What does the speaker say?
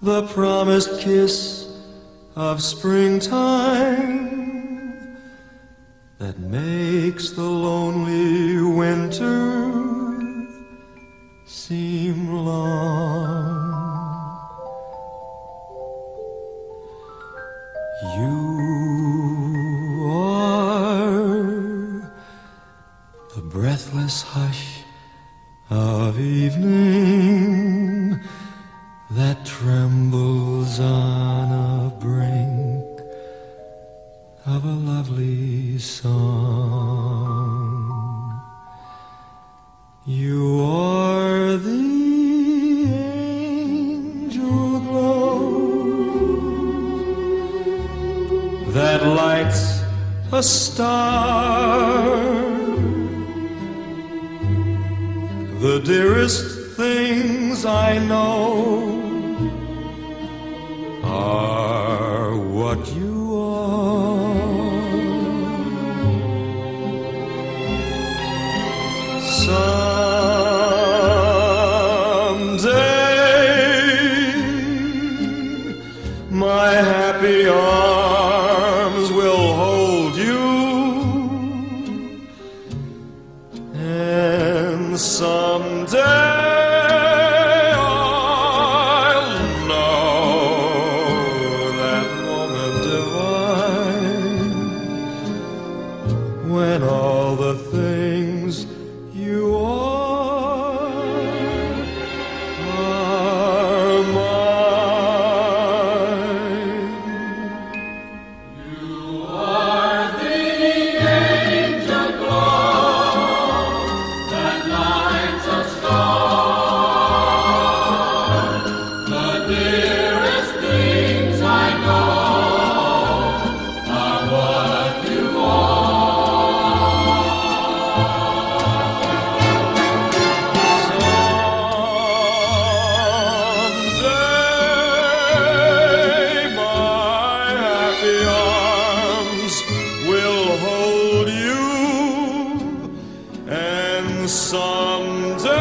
the promised kiss of springtime that makes the lonely winter seem long. You are the breathless hush of evening that trembles on a brink of a lovely song. You are the angel glow that lights a star, the dearest things I know are what you are. Someday my happy arms will hold you, and someday when all the things you are mine. You are the angel glow that lights a star, the dearest things I know are what you are. Will hold you, and someday